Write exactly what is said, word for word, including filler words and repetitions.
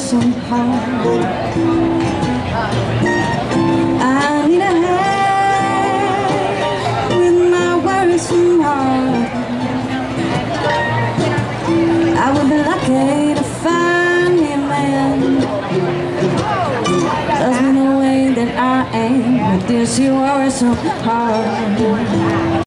worrisome heart. I need a hand with my worrisome heart. I would be lucky to find me a man loves me the way that I am with this worrisome heart.